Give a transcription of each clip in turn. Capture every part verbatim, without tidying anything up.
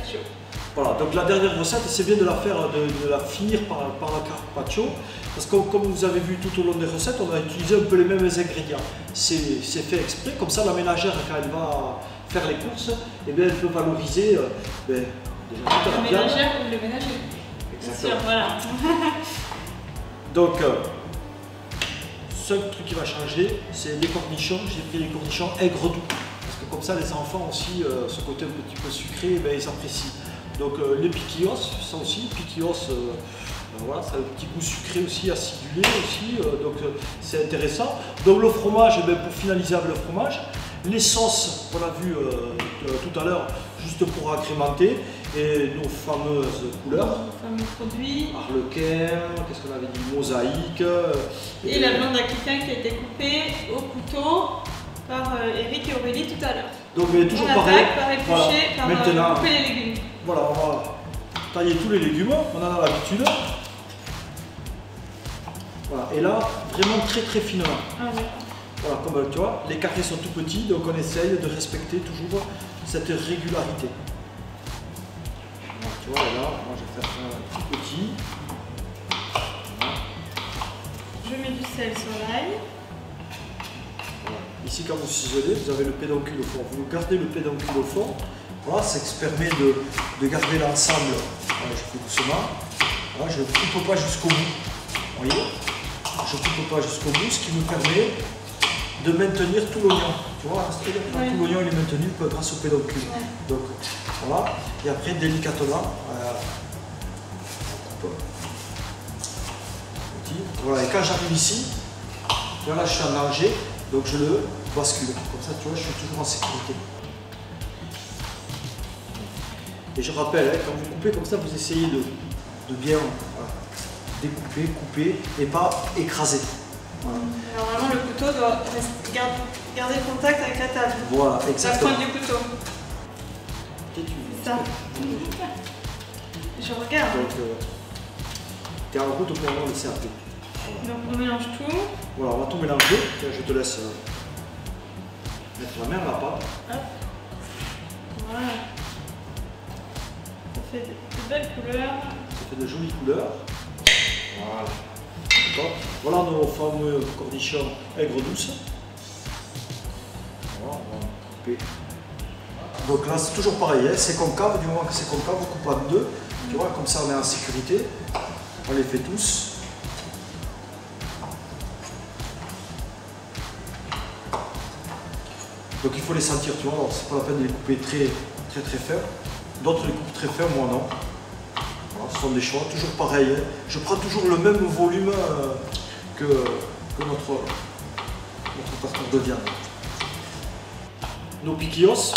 carpaccio. Voilà, donc la dernière recette, c'est bien de la faire, de, de la finir par, par la carpaccio, parce que comme vous avez vu tout au long des recettes, on a utilisé un peu les mêmes ingrédients. C'est fait exprès, comme ça la ménagère, quand elle va faire les courses, eh bien, elle peut valoriser euh, ben, déjà toute la viande. ménagère ou le ménager. Exactement. Bien sûr, voilà. Donc, euh, seul truc qui va changer, c'est les cornichons. J'ai pris les cornichons aigre doux, parce que comme ça les enfants aussi, euh, ce côté un petit peu sucré, eh bien, ils apprécient. Donc euh, les piquillos, ça aussi, piquillos, euh, euh, voilà, ça a un petit goût sucré aussi, acidulé aussi, euh, donc euh, c'est intéressant. Donc le fromage, eh bien, pour finaliser avec le fromage, les sauces qu'on a vues euh, tout à l'heure, juste pour agrémenter, et nos fameuses couleurs. Nos fameux produits. Harlequin, qu'est-ce qu'on avait dit, mosaïque. Euh, et, et la viande d'Aquitaine qui a été coupée au couteau par euh, Eric et Aurélie tout à l'heure. Donc mais toujours on pareil. Attaque par éplucher, voilà. par Maintenant, euh, couper les légumes. Voilà, on va tailler tous les légumes, on en a l'habitude. Voilà, et là, vraiment très très finement. Ah, voilà, comme tu vois, les carrés sont tout petits, donc on essaye de respecter toujours cette régularité. Voilà, tu vois, là, moi je vais faire un tout petit. Voilà. Je mets du sel sur l'ail. Voilà. Ici, quand vous ciselez, vous avez le pédoncule au fond. Vous gardez le pédoncule au fond. Voilà, ça permet de, de garder l'ensemble. Voilà, je fais doucement. Voilà, je ne coupe pas jusqu'au bout. Vous voyez, je ne coupe pas jusqu'au bout, ce qui me permet de maintenir tout l'oignon. Tu vois, c'est-à-dire que oui. Tout l'oignon est maintenu grâce au pédoncule. Ouais. Donc voilà, et après délicatement, euh, on coupe. Voilà, et quand j'arrive ici, là je suis en danger, donc je le bascule. Comme ça, tu vois, je suis toujours en sécurité. Et je rappelle, hein, quand vous coupez comme ça, vous essayez de, de bien voilà, découper, couper et pas écraser. Voilà. Normalement, le couteau doit rester, garder, garder contact avec la table. Voilà, exactement. La pointe du couteau. C'est ça. Je regarde. Donc, euh, t'es en route pour avoir le cerveau. Voilà. Donc, on mélange tout. Voilà, on va tout mélanger. Tiens, je te laisse euh, mettre la main là-bas. Hop. Voilà. Ça fait de, de belles couleurs. Ça fait de jolies couleurs. Voilà. Voilà nos fameux cornichons aigre douce. Voilà, on va couper. Donc là, c'est toujours pareil, hein, c'est concave. Du moment que c'est concave, on coupe en deux. Tu vois, comme ça, on est en sécurité. On les fait tous. Donc il faut les sentir, tu vois. Alors, c'est pas la peine de les couper très, très, très fins. D'autres les coupent très fins, moi non. Voilà, ce sont des choix, toujours pareil. Hein. Je prends toujours le même volume euh, que, que notre, notre tartare de viande. Nos piquillos.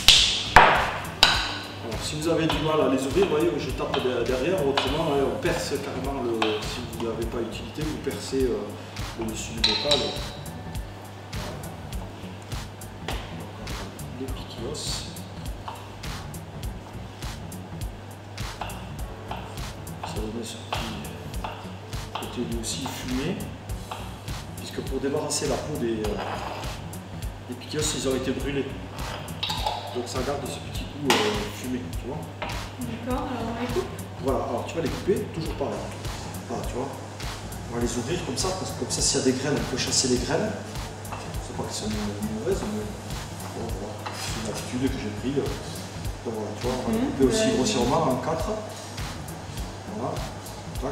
Alors, si vous avez du mal à les ouvrir, vous voyez, je tape derrière, autrement ouais, on perce carrément, le, si vous ne l'avez pas utilisé, vous percez euh, le dessus du bocal. Les piquillos. Ça donne ce petit côté lui aussi fumé, puisque pour débarrasser la peau des, euh, des piquillos, ils ont été brûlés. Donc ça garde ce petit goût euh, fumé, tu vois. D'accord, alors on les coupe. Voilà, alors tu vas les couper, toujours pareil. Voilà, tu vois. On va les ouvrir comme ça, parce que comme ça, s'il y a des graines, on peut chasser les graines. Je sais pas qu'elles sont mauvaises, mais bon, voilà. C'est une habitude que j'ai pris. Donc voilà, tu vois, on va les couper aussi grossièrement en quatre. Voilà, tac.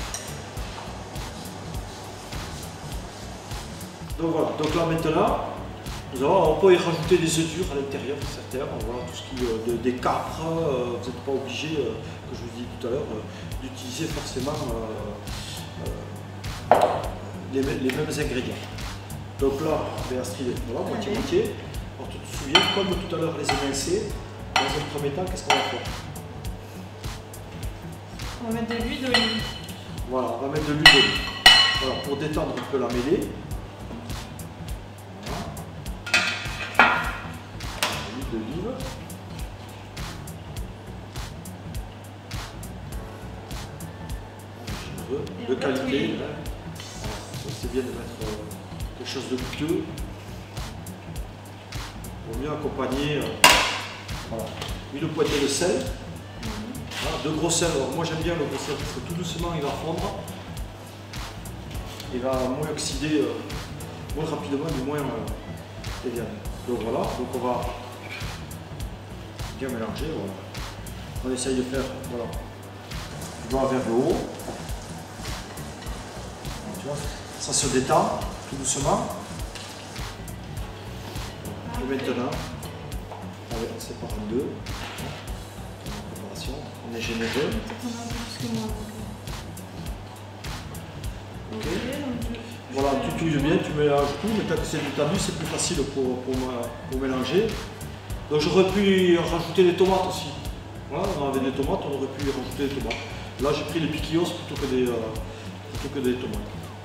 Donc voilà, donc là maintenant, nous avons, on peut y rajouter des œufs durs à l'intérieur, certains, voilà, tout ce qui euh, de, des capres, euh, vous n'êtes pas obligé, euh, que je vous dis tout à l'heure, euh, d'utiliser forcément euh, euh, les, les mêmes ingrédients. Donc là, ben Astrid, voilà, moitié-moitié. Alors tu te souviens, comme tout à l'heure les émincés, dans un premier temps, qu'est-ce qu'on va faire? On va mettre de l'huile d'olive. Voilà, on va mettre de l'huile d'olive. Voilà, pour détendre un peu la mêlée. D'olive. De qualité. C'est bien de mettre euh, quelque chose de goûteux. Pour mieux accompagner. Euh, voilà. une pointée de sel. Voilà, de gros sel. Alors, moi j'aime bien le gros sel parce que tout doucement il va fondre. Il va moins oxyder, euh, moins rapidement, du moins euh, les viandes. Donc voilà, donc on va bien mélanger. Voilà. On essaye de faire, voilà, du bas vers le haut. Tu vois, ça se détend tout doucement. Et maintenant, allez, on sépare en deux. Préparation, on est généreux. Ok. Voilà, tu touilles bien, tu mélanges tout, mais tant que c'est établi, c'est plus facile pour, pour, pour mélanger. Donc j'aurais pu rajouter des tomates aussi. Voilà, on avait des tomates, on aurait pu y rajouter des tomates. Là j'ai pris les piquillos plutôt que des, euh, plutôt que des tomates.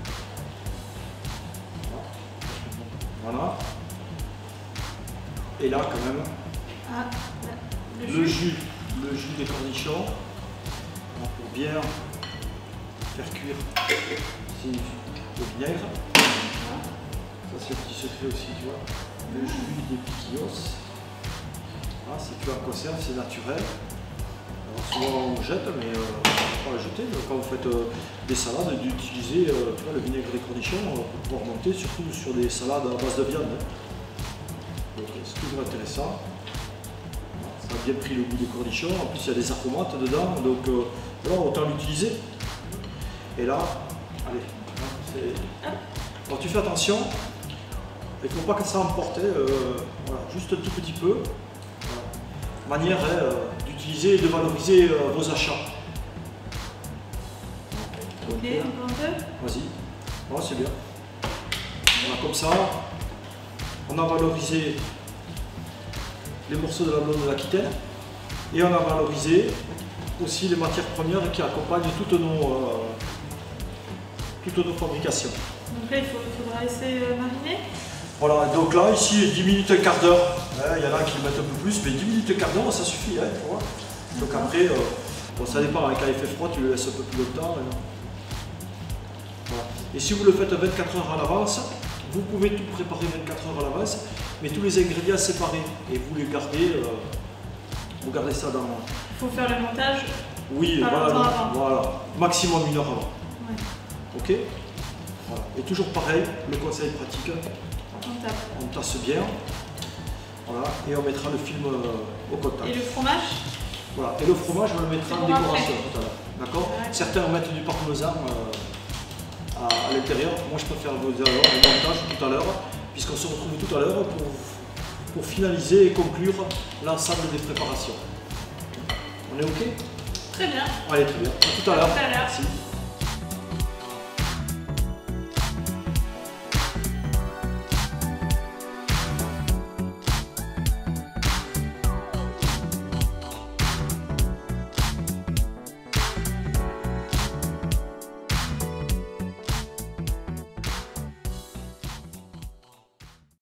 Voilà. Et là quand même, ah, le, le jus. jus, le jus des cornichons, pour bien faire cuire ici, le vinaigre. Ça c'est le petit secret aussi, tu vois. Le jus des piquillos. Ah, si tu en conserves, c'est naturel. Alors, souvent on jette, mais euh, on ne peut pas le jeter. Donc, quand vous faites euh, des salades, d'utiliser euh, le vinaigre des cornichons euh, pour pouvoir monter, surtout sur des salades à base de viande. Hein. Donc c'est toujours intéressant. Ça a bien pris le goût des cornichons. En plus, il y a des aromates dedans, donc euh, voilà, autant l'utiliser. Et là, allez, hein, alors tu fais attention. Il ne faut pas que ça emporte. Euh, voilà, juste un tout petit peu. Manière hein, euh, d'utiliser et de valoriser euh, vos achats. Ok, encore un peu. Vas-y, voilà, c'est bien. Voilà, comme ça, on a valorisé les morceaux de la blonde de l'Aquitaine et on a valorisé aussi les matières premières qui accompagnent toutes nos, euh, toutes nos fabrications. Donc là, il, faut, il faudra laisser euh, mariner. Voilà, donc là, ici, dix minutes, un quart d'heure. Il y en a qui mettent un peu plus, mais dix minutes, un quart d'heure, ça suffit. Hein, tu vois. Donc après, euh, bon, ça dépend, hein, quand il fait froid, tu le laisses un peu plus longtemps. Hein. Voilà. Et si vous le faites vingt-quatre heures à l'avance, vous pouvez tout préparer vingt-quatre heures à l'avance, mais tous les ingrédients séparés. Et vous les gardez, euh, vous gardez ça dans... Il faut faire le montage. Oui, voilà, donc, voilà, maximum une heure avant. Ouais. Ok, voilà. Et toujours pareil, le conseil pratique. On tape. On tasse bien, voilà, et on mettra le film euh, au contact. Et le fromage? Voilà, et le fromage, on le mettra en décoration tout à l'heure. D'accord. Ouais. Certains mettent du parmesan euh, à, à l'intérieur. Moi, je préfère vous dire le montage tout à l'heure, puisqu'on se retrouve tout à l'heure pour, pour finaliser et conclure l'ensemble des préparations. On est OK? Très bien. Allez, très bien. À tout à l'heure. À tout à l'heure. Merci.